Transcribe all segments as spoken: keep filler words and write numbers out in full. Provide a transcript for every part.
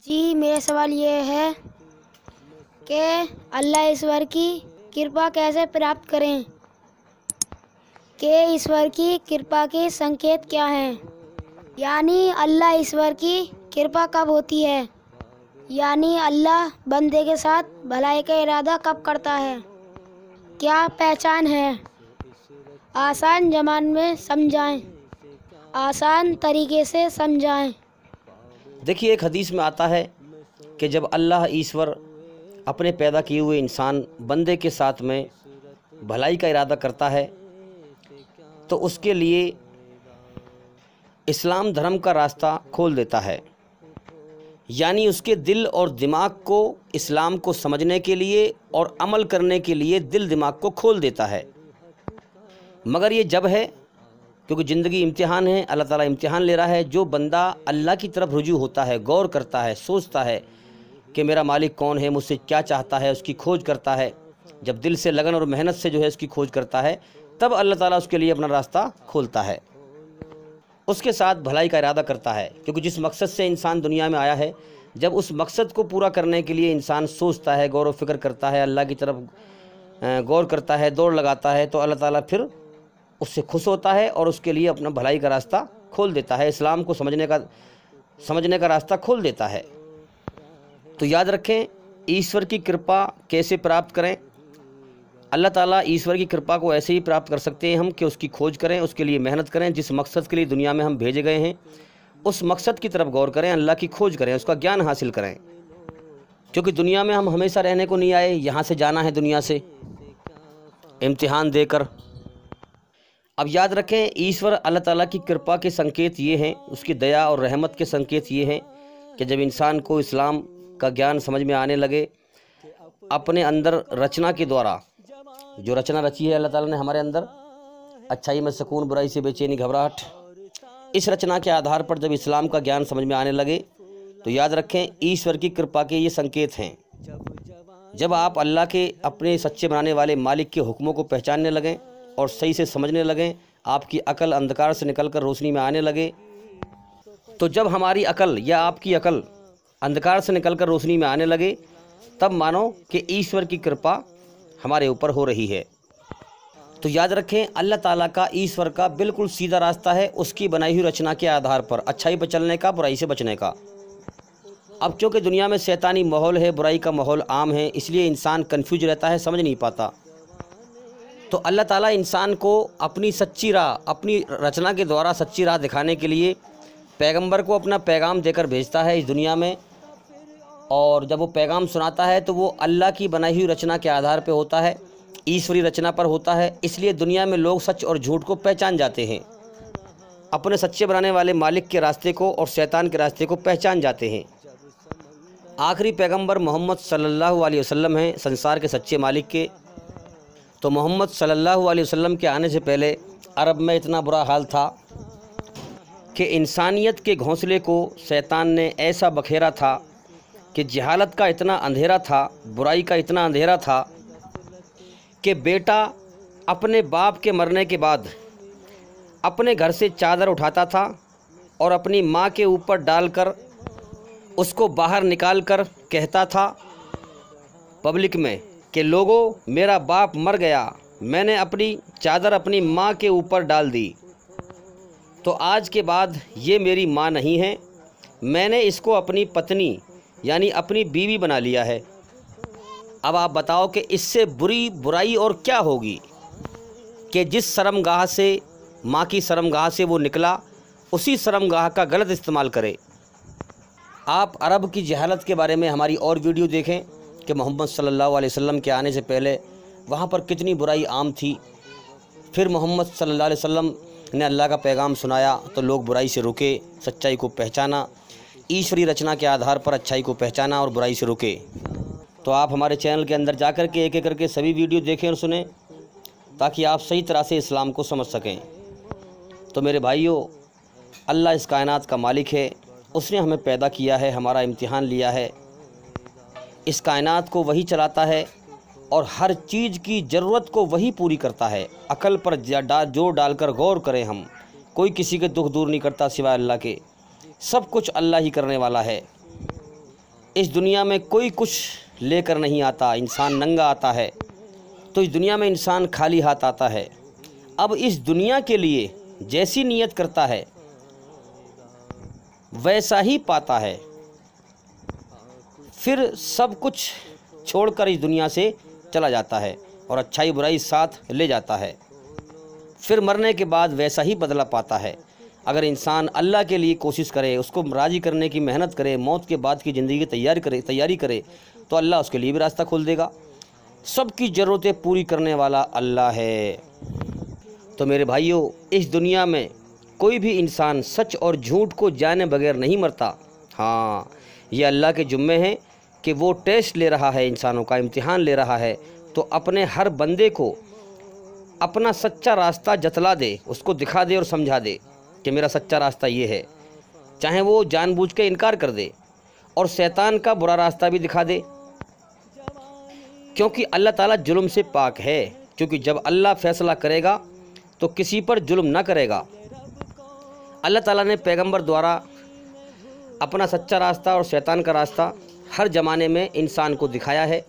جی میرا سوال یہ ہے کہ اللہ ایشور کی کرپا کیسے پراپت کریں، کہ ایشور کی کرپا کے سنکیت کیا ہیں، یعنی اللہ ایشور کی کرپا کب ہوتی ہے، یعنی اللہ بندے کے ساتھ بھلائی کا ارادہ کب کرتا ہے، کیا پہچان ہے، آسان زبان میں سمجھائیں، آسان طریقے سے سمجھائیں۔ دیکھیے، ایک حدیث میں آتا ہے کہ جب اللہ ایشور اپنے پیدا کیے ہوئے انسان بندے کے ساتھ میں بھلائی کا ارادہ کرتا ہے تو اس کے لیے اسلام دھرم کا راستہ کھول دیتا ہے، یعنی اس کے دل اور دماغ کو اسلام کو سمجھنے کے لیے اور عمل کرنے کے لیے دل دماغ کو کھول دیتا ہے۔ مگر یہ جب ہے کیونکہ زندگی امتحان ہے، اللہ تعالیٰ امتحان لے رہا ہے۔ جو بندہ اللہ کی طرف رجوع ہوتا ہے، غور کرتا ہے، سوچتا ہے کہ میرا مالک کون ہے، مجھ سے کیا چاہتا ہے، اس کی کھوج کرتا ہے، جب دل سے لگن اور محنت سے جو ہے اس کی کھوج کرتا ہے، تب اللہ تعالیٰ اس کے لیے اپنا راستہ کھولتا ہے، اس کے ساتھ بھلائی کا ارادہ کرتا ہے۔ کیونکہ جس مقصد سے انسان دنیا میں آیا ہے، جب اس مقصد کو پورا کرنے کے لیے انسان سوچتا ہے، غور و فکر کرتا ہے، اللہ کی طرف غور کرتا ہے، دوڑ لگاتا ہے، تو اللہ تعالیٰ پھر اس سے خوش ہوتا ہے اور اس کے لیے اپنا بھلائی کا راستہ کھول دیتا ہے، اسلام کو سمجھنے کا سمجھنے کا راستہ کھول دیتا ہے۔ تو یاد رکھیں، ایشور کی کرپا کیسے پراپت کریں۔ اللہ تعالیٰ ایشور کی کرپا کو ایسے ہی پراپت کر سکتے ہیں ہم کہ اس کی کھوج کریں، اس کے لیے محنت کریں، جس مقصد کے لیے دنیا میں ہم بھیجے گئے ہیں اس مقصد کی طرف غور کریں، اللہ کی کھوج کریں، اس کا گیان حاصل کریں، کیونکہ دنیا میں ہم ہمیشہ رہنے کو نہیں آئے، یہاں سے جانا ہے دنیا سے امتحان دے کر۔ اب یاد رکھیں، ایشور اللہ تعالیٰ کی کرپا کے سنکیت یہ ہیں، اس کی دیا اور رحمت کے سنکیت یہ ہیں کہ جب انسان کو اسلام کا گیان سمجھ میں آنے لگے، اپنے اندر رچنا کے دوارا جو رچنا رچی ہے اللہ تعالیٰ نے ہمارے اندر، اچھائی میں سکون، برائی سے بے چینی گھبراہٹ، اس رچنا کے آدھار پر جب اسلام کا گیان سمجھ میں آنے لگے تو یاد رکھیں ایشور کی کرپا کے یہ سنکیت ہیں۔ جب آپ اللہ کے اپنے سچے بنانے والے مالک کے حکموں کو پہچاننے لگیں اور صحیح سے سمجھنے لگیں، آپ کی عقل اندھکار سے نکل کر روشنی میں آنے لگے، تو جب ہماری عقل یا آپ کی عقل اندھکار سے نکل کر روشنی میں آنے لگے، تب مانو کہ ایشور کی کرپا ہمارے اوپر ہو رہی ہے۔ تو یاد رکھیں، اللہ تعالیٰ کا ایشور کا بالکل سیدھا راستہ ہے اس کی بنائی ہوئی رچنا کے آدھار پر، اچھائی پہ چلنے کا، برائی سے بچنے کا۔ اب چونکہ دنیا میں شیطانی ماحول ہے، برائی کا ماحول عام ہے، اس لیے انسان کنفیوز رہتا ہے، سمجھ نہیں پاتا۔ تو اللہ تعالیٰ انسان کو اپنی سچی راہ، اپنی رچنا کے دوارا سچی راہ دکھانے کے لیے پیغمبر کو اپنا پیغام دے کر بھیجتا ہے اس دنیا میں، اور جب وہ پیغام سناتا ہے تو وہ اللہ کی بنائی ہوئی رچنا کے آدھار پہ ہوتا ہے، ایشوری رچنا پر ہوتا ہے، اس لیے دنیا میں لوگ سچ اور جھوٹ کو پہچان جاتے ہیں، اپنے سچے بنانے والے مالک کے راستے کو اور شیطان کے راستے کو پہچان جاتے ہیں۔ آخری پیغمبر محمد صلی اللہ علیہ وسلم ہیں سنسار کے سچے مالک کے۔ تو محمد صلی اللہ علیہ وسلم کے آنے سے پہلے عرب میں اتنا برا حال تھا کہ انسانیت کے گھونسلے کو شیطان نے ایسا بکھیرا تھا کہ جہالت کا اتنا اندھیرا تھا، برائی کا اتنا اندھیرا تھا کہ بیٹا اپنے باپ کے مرنے کے بعد اپنے گھر سے چادر اٹھاتا تھا اور اپنی ماں کے اوپر ڈال کر اس کو باہر نکال کر کہتا تھا پبلک میں کہ لوگوں، میرا باپ مر گیا، میں نے اپنی چادر اپنی ماں کے اوپر ڈال دی، تو آج کے بعد یہ میری ماں نہیں ہے، میں نے اس کو اپنی پتنی یعنی اپنی بیوی بنا لیا ہے۔ اب آپ بتاؤ کہ اس سے بری برائی اور کیا ہوگی کہ جس شرمگاہ سے، ماں کی شرمگاہ سے وہ نکلا، اسی شرمگاہ کا غلط استعمال کرے۔ آپ عرب کی جہالت کے بارے میں ہماری اور ویڈیو دیکھیں کہ محمد صلی اللہ علیہ وسلم کے آنے سے پہلے وہاں پر کتنی برائی عام تھی، پھر محمد صلی اللہ علیہ وسلم نے اللہ کا پیغام سنایا تو لوگ برائی سے رکے، سچائی کو پہچانا، ایشوری رچنا کے آدھار پر اچھائی کو پہچانا اور برائی سے رکے۔ تو آپ ہمارے چینل کے اندر جا کر کے ایک ایک کر کے سبھی ویڈیو دیکھیں اور سنیں تاکہ آپ صحیح طرح سے اسلام کو سمجھ سکیں۔ تو میرے بھائیوں، اللہ اس کائنات کا مالک ہے، اس نے ہمیں پیدا کیا ہے، ہمارا امتحان لیا ہے، اس کائنات کو وہی چلاتا ہے اور ہر چیز کی ضرورت کو وہی پوری کرتا ہے۔ عقل پر جوڑ ڈال کر غور کریں ہم، کوئی کسی کے دکھ دور نہیں کرتا سوائے اللہ کے، سب کچھ اللہ ہی کرنے والا ہے۔ اس دنیا میں کوئی کچھ لے کر نہیں آتا، انسان ننگا آتا ہے، تو اس دنیا میں انسان خالی ہاتھ آتا ہے۔ اب اس دنیا کے لیے جیسی نیت کرتا ہے ویسا ہی پاتا ہے، پھر سب کچھ چھوڑ کر اس دنیا سے چلا جاتا ہے اور اچھائی برائی ساتھ لے جاتا ہے، پھر مرنے کے بعد ویسا ہی بدلہ پاتا ہے۔ اگر انسان اللہ کے لیے کوشش کرے، اس کو راضی کرنے کی محنت کرے، موت کے بعد کی زندگی کی تیاری کرے تیاری کرے تو اللہ اس کے لیے بھی راستہ کھول دے گا۔ سب کی ضرورتیں پوری کرنے والا اللہ ہے۔ تو میرے بھائیوں، اس دنیا میں کوئی بھی انسان سچ اور جھوٹ کو جانے بغیر نہیں مرتا۔ ہاں، یہ اللہ کے ذمے ہیں کہ وہ ٹیسٹ لے رہا ہے، انسانوں کا امتحان لے رہا ہے، تو اپنے ہر بندے کو اپنا سچا راستہ جتلا دے، اس کو دکھا دے اور سمجھا دے کہ میرا سچا راستہ یہ ہے، چاہے وہ جان بوجھ کے انکار کر دے، اور شیطان کا برا راستہ بھی دکھا دے، کیونکہ اللہ تعالیٰ ظلم سے پاک ہے۔ کیونکہ جب اللہ فیصلہ کرے گا تو کسی پر ظلم نہ کرے گا۔ اللہ تعالیٰ نے پیغمبر دوارا اپنا سچا راستہ اور شیطان کا راستہ ہر زمانے میں انسان کو دکھایا ہے۔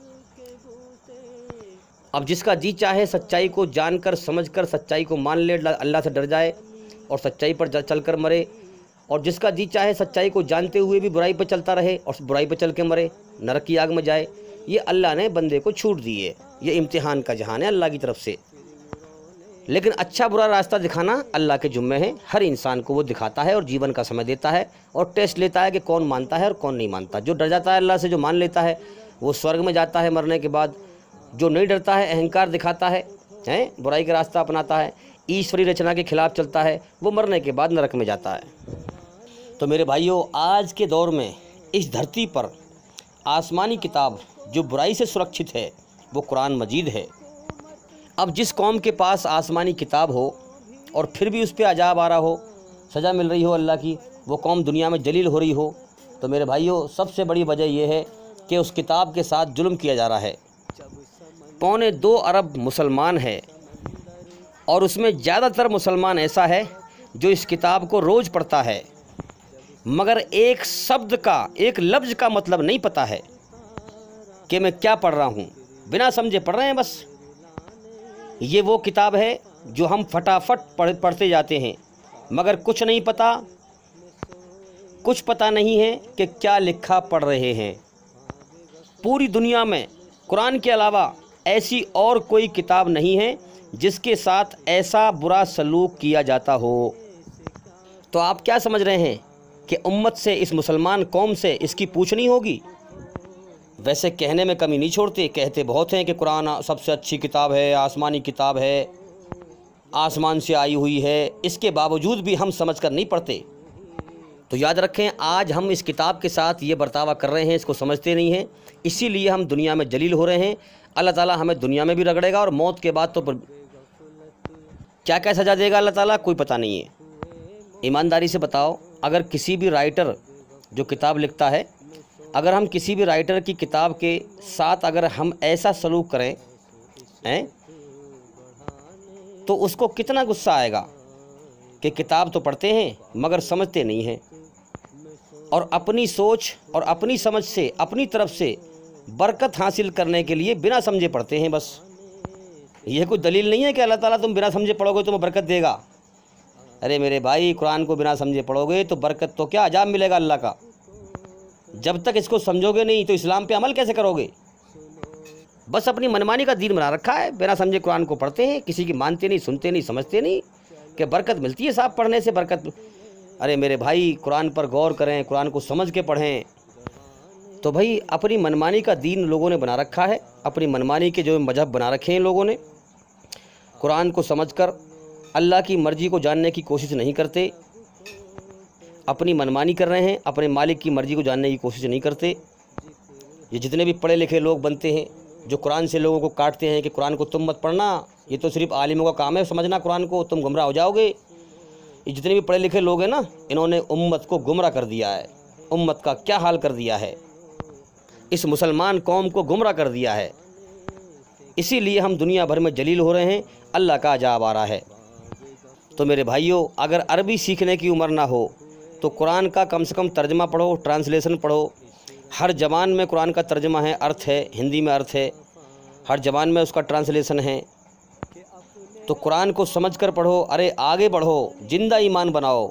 اب جس کا جی چاہے سچائی کو جان کر سمجھ کر سچائی کو مان لے، اللہ سے ڈر جائے اور سچائی پر چل کر مرے، اور جس کا جی چاہے سچائی کو جانتے ہوئے بھی برائی پہ چلتا رہے اور برائی پہ چل کے مرے، نرک کی آگ میں جائے۔ یہ اللہ نے بندے کو چھوٹ دی ہے، یہ امتحان کا جہان ہے اللہ کی طرف سے۔ لیکن اچھا برا راستہ دکھانا اللہ کے ذمے ہے، ہر انسان کو وہ دکھاتا ہے اور جیون کا سمے دیتا ہے اور ٹیسٹ لیتا ہے کہ کون مانتا ہے اور کون نہیں مانتا۔ جو ڈر جاتا ہے اللہ سے، جو مان لیتا ہے، وہ سورگ میں جاتا ہے مرنے کے بعد۔ جو نہیں ڈرتا ہے، اہنکار دکھاتا ہے، ہیں برائی کا راستہ اپناتا ہے، ایشوری رچنا کے خلاف چلتا ہے، وہ مرنے کے بعد نرک میں جاتا ہے۔ تو میرے بھائیوں، آج کے دور میں اس دھرتی پر آسمانی کتاب جو برائی سے سرکشت ہے وہ قرآن مجید ہے۔ اب جس قوم کے پاس آسمانی کتاب ہو اور پھر بھی اس پہ عذاب آ رہا ہو، سزا مل رہی ہو اللہ کی، وہ قوم دنیا میں ذلیل ہو رہی ہو، تو میرے بھائیوں، سب سے بڑی وجہ یہ ہے کہ اس کتاب کے ساتھ ظلم کیا جا رہا ہے۔ پونے دو ارب مسلمان ہے، اور اس میں زیادہ تر مسلمان ایسا ہے جو اس کتاب کو روز پڑھتا ہے، مگر ایک شبد کا، ایک لفظ کا مطلب نہیں پتہ ہے کہ میں کیا پڑھ رہا ہوں، بنا سمجھے پڑھ رہے ہیں بس۔ یہ وہ کتاب ہے جو ہم فٹافٹ پڑھ پڑھتے جاتے ہیں، مگر کچھ نہیں پتہ، کچھ پتہ نہیں ہے کہ کیا لکھا پڑھ رہے ہیں۔ پوری دنیا میں قرآن کے علاوہ ایسی اور کوئی کتاب نہیں ہے جس کے ساتھ ایسا برا سلوک کیا جاتا ہو۔ تو آپ کیا سمجھ رہے ہیں کہ امت سے، اس مسلمان قوم سے اس کی پوچھنی ہوگی؟ ویسے کہنے میں کمی نہیں چھوڑتے، کہتے بہت ہیں کہ قرآن سب سے اچھی کتاب ہے، آسمانی کتاب ہے، آسمان سے آئی ہوئی ہے، اس کے باوجود بھی ہم سمجھ کر نہیں پڑھتے۔ تو یاد رکھیں، آج ہم اس کتاب کے ساتھ یہ برتاوا کر رہے ہیں، اس کو سمجھتے نہیں ہیں، اسی لیے ہم دنیا میں ذلیل ہو رہے ہیں۔ اللہ تعالیٰ ہمیں دنیا میں بھی رگڑے گا اور موت کے بعد تو کیا کیا سزا دے گا اللہ تعالیٰ، کوئی پتہ نہیں ہے۔ ایمانداری سے بتاؤ، اگر کسی بھی رائٹر جو کتاب لکھتا ہے، اگر ہم کسی بھی رائٹر کی کتاب کے ساتھ اگر ہم ایسا سلوک کریں ہیں تو اس کو کتنا غصہ آئے گا کہ کتاب تو پڑھتے ہیں مگر سمجھتے نہیں ہیں، اور اپنی سوچ اور اپنی سمجھ سے، اپنی طرف سے برکت حاصل کرنے کے لیے بنا سمجھے پڑھتے ہیں بس۔ یہ کوئی دلیل نہیں ہے کہ اللہ تعالیٰ تم بنا سمجھے پڑھو گے تمہیں برکت دے گا۔ ارے میرے بھائی، قرآن کو بنا سمجھے پڑھو گے تو برکت تو کیا، عذاب ملے گا اللہ کا۔ جب تک اس کو سمجھو گے نہیں تو اسلام پہ عمل کیسے کرو گے؟ بس اپنی منمانی کا دین بنا رکھا ہے، بنا سمجھے قرآن کو پڑھتے ہیں، کسی کی مانتے نہیں، سنتے نہیں، سمجھتے نہیں کہ برکت ملتی ہے صاحب پڑھنے سے، برکت۔ ارے میرے بھائی، قرآن پر غور کریں، قرآن کو سمجھ کے پڑھیں۔ تو بھائی، اپنی منمانی کا دین لوگوں نے بنا رکھا ہے، اپنی منمانی کے جو مذہب بنا رکھے ہیں لوگوں نے، قرآن کو سمجھ کر اللہ کی مرضی کو جاننے کی کوشش نہیں کرتے، اپنی منمانی کر رہے ہیں، اپنے مالک کی مرضی کو جاننے کی کوشش نہیں کرتے۔ یہ جتنے بھی پڑھے لکھے لوگ بنتے ہیں جو قرآن سے لوگوں کو کاٹتے ہیں کہ قرآن کو تم مت پڑھنا، یہ تو صرف عالموں کا کام ہے سمجھنا قرآن کو، تم گمراہ ہو جاؤ گے۔ یہ جتنے بھی پڑھے لکھے لوگ ہیں نا، انہوں نے امت کو گمراہ کر دیا ہے، امت کا کیا حال کر دیا ہے، اس مسلمان قوم کو گمراہ کر دیا ہے۔ اسی لیے ہم دنیا بھر میں ذلیل ہو رہے ہیں، اللہ کا عذاب آ رہا ہے۔ تو میرے بھائیوں، اگر عربی سیکھنے کی عمر نہ ہو تو قرآن کا کم سے کم ترجمہ پڑھو، ٹرانسلیشن پڑھو، ہر زبان میں قرآن کا ترجمہ ہے، ارتھ ہے، ہندی میں ارتھ ہے، ہر زبان میں اس کا ٹرانسلیشن ہے۔ تو قرآن کو سمجھ کر پڑھو، ارے آگے بڑھو، زندہ ایمان بناؤ۔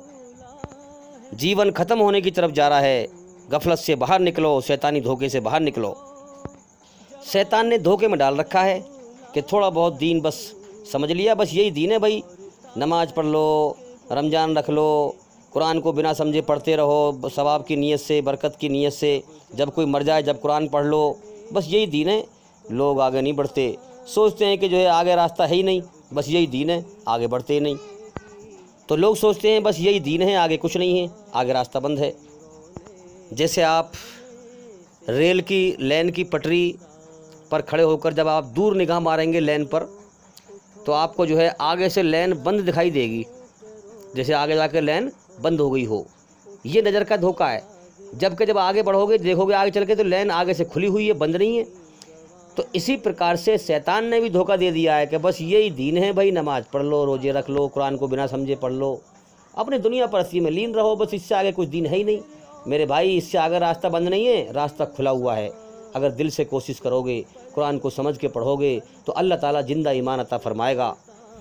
جیون ختم ہونے کی طرف جا رہا ہے، غفلت سے باہر نکلو، شیطانی دھوکے سے باہر نکلو۔ شیطان نے دھوکے میں ڈال رکھا ہے کہ تھوڑا بہت دین بس سمجھ لیا، بس یہی دین ہے بھائی، نماز پڑھ لو، رمضان رکھ لو، قرآن کو بنا سمجھے پڑھتے رہو، ثواب کی نیت سے، برکت کی نیت سے، جب کوئی مر جائے جب قرآن پڑھ لو، بس یہی دین ہے۔ لوگ آگے نہیں بڑھتے، سوچتے ہیں کہ جو ہے آگے راستہ ہے ہی نہیں، بس یہی دین ہے، آگے بڑھتے ہی نہیں۔ تو لوگ سوچتے ہیں بس یہی دین ہے، آگے کچھ نہیں ہے، آگے راستہ بند ہے۔ جیسے آپ ریل کی لین کی پٹری پر کھڑے ہو کر جب آپ دور نگاہ ماریں گے لین پر، تو آپ کو جو ہے آگے سے لین بند دکھائی دے گی، جیسے آگے جا کے لین بند ہو گئی ہو۔ یہ نظر کا دھوکہ ہے، جبکہ جب آگے بڑھو گے دیکھو گے آگے چل کے تو لین آگے سے کھلی ہوئی ہے، بند نہیں ہے۔ تو اسی پرکار سے شیطان نے بھی دھوکہ دے دیا ہے کہ بس یہی دین ہے بھائی، نماز پڑھ لو، روزے رکھ لو، قرآن کو بنا سمجھے پڑھ لو، اپنی دنیا پرستی میں لین رہو، بس اس سے آگے کچھ دین ہے ہی نہیں۔ میرے بھائی اس سے آگے راستہ بند نہیں ہے، راستہ کھلا ہوا ہے۔ اگر دل سے کوشش کرو گے، قرآن کو سمجھ کے پڑھو گے تو اللہ تعالیٰ زندہ ایمان عطا فرمائے گا،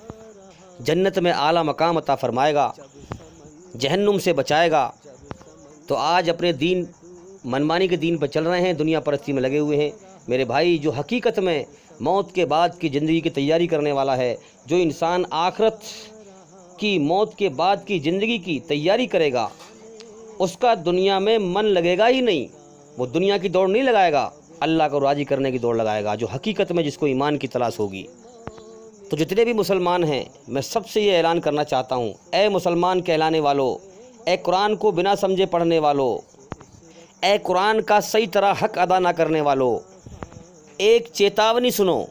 جنت میں اعلیٰ مقام عطا فرمائے گا، جہنم سے بچائے گا۔ تو آج اپنے دین منمانی کے دین پہ چل رہے ہیں، دنیا پرستی میں لگے ہوئے ہیں۔ میرے بھائی جو حقیقت میں موت کے بعد کی زندگی کی تیاری کرنے والا ہے، جو انسان آخرت کی، موت کے بعد کی زندگی کی تیاری کرے گا، اس کا دنیا میں من لگے گا ہی نہیں، وہ دنیا کی دوڑ نہیں لگائے گا، اللہ کو راضی کرنے کی دوڑ لگائے گا، جو حقیقت میں جس کو ایمان کی تلاش ہوگی۔ تو جتنے بھی مسلمان ہیں میں سب سے یہ اعلان کرنا چاہتا ہوں، اے مسلمان کہلانے والو، اے قرآن کو بنا سمجھے پڑھنے والو، اے قرآن کا صحیح طرح حق ادا نہ کرنے والو، ایک چیتاونی سنو،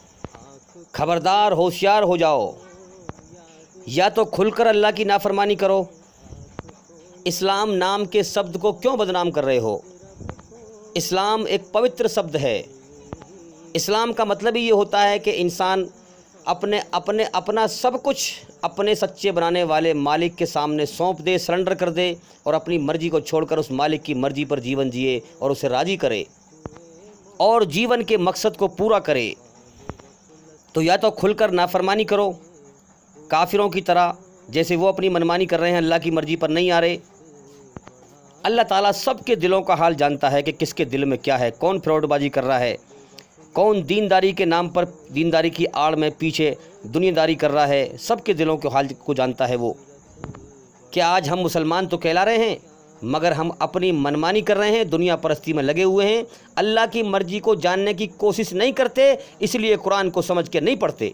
خبردار ہوشیار ہو جاؤ۔ یا تو کھل کر اللہ کی نافرمانی کرو، اسلام نام کے شبد کو کیوں بدنام کر رہے ہو؟ اسلام ایک پوتر شبد ہے۔ اسلام کا مطلب ہی یہ ہوتا ہے کہ انسان اپنے اپنے اپنا سب کچھ اپنے سچے بنانے والے مالک کے سامنے سونپ دے، سرنڈر کر دے، اور اپنی مرضی کو چھوڑ کر اس مالک کی مرضی پر جیون جیے اور اسے راضی کرے اور جیون کے مقصد کو پورا کرے۔ تو یا تو کھل کر نافرمانی کرو کافروں کی طرح، جیسے وہ اپنی منمانی کر رہے ہیں، اللہ کی مرضی پر نہیں آ رہے۔ اللہ تعالیٰ سب کے دلوں کا حال جانتا ہے کہ کس کے دل میں کیا ہے، کون فراڈ بازی کر رہا ہے، کون دینداری کے نام پر، دینداری کی آڑ میں پیچھے دنیا داری کر رہا ہے، سب کے دلوں کے حال کو جانتا ہے وہ۔ کہ آج ہم مسلمان تو کہلا رہے ہیں مگر ہم اپنی منمانی کر رہے ہیں، دنیا پرستی میں لگے ہوئے ہیں، اللہ کی مرضی کو جاننے کی کوشش نہیں کرتے، اس لیے قرآن کو سمجھ کے نہیں پڑھتے۔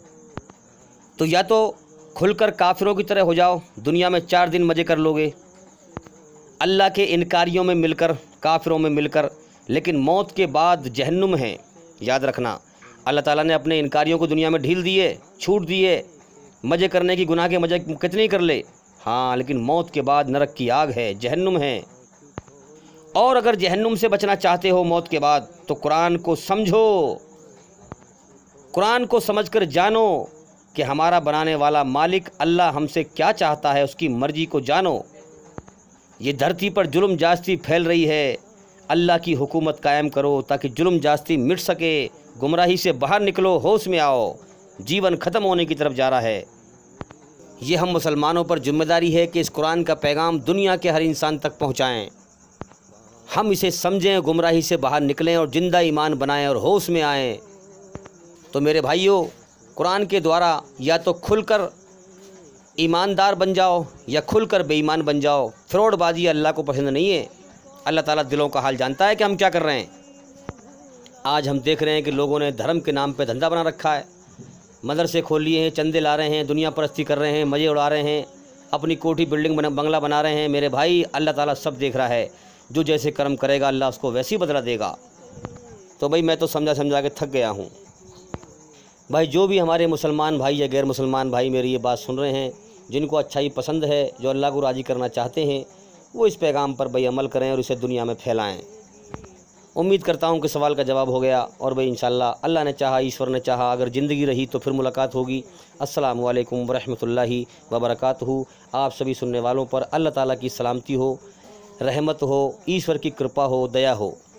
تو یا تو کھل کر کافروں کی طرح ہو جاؤ، دنیا میں چار دن مزے کر لو گے اللہ کے انکاریوں میں مل کر، کافروں میں مل کر، لیکن موت کے بعد جہنم ہے۔ یاد رکھنا، اللہ تعالیٰ نے اپنے انکاریوں کو دنیا میں ڈھیل دیے، چھوٹ دیے، مزے کرنے کی، گناہ کے مزے کتنے کر لے، ہاں، لیکن موت کے بعد نرک کی آگ ہے، جہنم ہے۔ اور اگر جہنم سے بچنا چاہتے ہو موت کے بعد تو قرآن کو سمجھو، قرآن کو سمجھ کر جانو کہ ہمارا بنانے والا مالک اللہ ہم سے کیا چاہتا ہے، اس کی مرضی کو جانو۔ یہ دھرتی پر ظلم جاستی پھیل رہی ہے، اللہ کی حکومت قائم کرو تاکہ ظلم جاستی مٹ سکے، گمراہی سے باہر نکلو، ہوش میں آؤ، جیون ختم ہونے کی طرف جا رہا ہے۔ یہ ہم مسلمانوں پر ذمہ داری ہے کہ اس قرآن کا پیغام دنیا کے ہر انسان تک پہنچائیں، ہم اسے سمجھیں، گمراہی سے باہر نکلیں اور زندہ ایمان بنائیں اور ہوش میں آئیں۔ تو میرے بھائیوں، قرآن کے دوارا یا تو کھل کر ایماندار بن جاؤ یا کھل کر بے ایمان بن جاؤ۔ فراڈ بازی اللہ کو پسند نہیں ہے۔ اللہ تعالیٰ دلوں کا حال جانتا ہے کہ ہم کیا کر رہے ہیں۔ آج ہم دیکھ رہے ہیں کہ لوگوں نے دھرم کے نام پہ دھندا بنا رکھا ہے، مدرسے کھول لیے ہیں، چندے لا رہے ہیں، دنیا پرستی کر رہے ہیں، مزے اڑا رہے ہیں، اپنی کوٹھی بلڈنگ بنگلہ بنا رہے ہیں۔ میرے بھائی، اللہ تعالیٰ سب دیکھ رہا ہے، جو جیسے کرم کرے گا اللہ اس کو ویسی بدلہ دے گا۔ تو بھائی میں تو سمجھا سمجھا کے تھک گیا ہوں۔ بھائی جو بھی ہمارے مسلمان بھائی یا غیر مسلمان بھائی میری یہ بات سن رہے ہیں، جن کو اچھائی پسند ہے، جو اللہ کو راضی کرنا چاہتے ہیں، وہ اس پیغام پر بھائی عمل کریں اور اسے دنیا میں پھیلائیں۔ امید کرتا ہوں کہ سوال کا جواب ہو گیا، اور بھائی انشاءاللہ اللہ نے چاہا، ایشور نے چاہا، اگر زندگی رہی تو پھر ملاقات ہوگی۔ السلام علیکم ورحمۃ اللہ وبرکاتہ۔ آپ سبھی سننے والوں پر اللہ تعالیٰ کی سلامتی ہو۔ रहमत हो, ईश्वर की कृपा हो, दया हो।